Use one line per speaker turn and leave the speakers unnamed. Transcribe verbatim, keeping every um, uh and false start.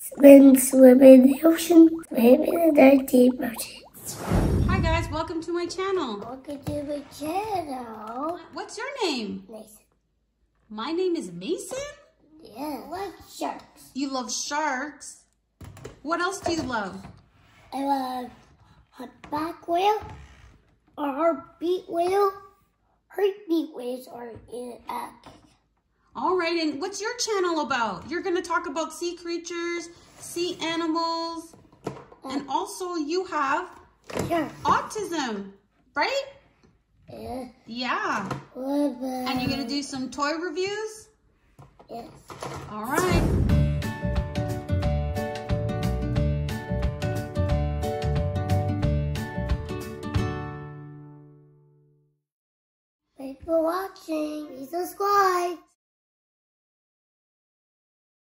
Swim, swim in the ocean, swim in the deep ocean.
Hi guys, welcome to my channel.
Welcome to my channel.
What's your name?
Mason.
My name is Mason?
Yeah, I like sharks.
You love sharks. What else do you love?
I love humpback whale, or heartbeat whale. Heartbeat whales are in a
All right, and what's your channel about? You're going to talk about sea creatures, sea animals, and also you have
sure.
autism, right?
Yeah.
Yeah. And you're going to do some toy reviews?
Yes.
All right.
Thanks for watching. Please subscribe.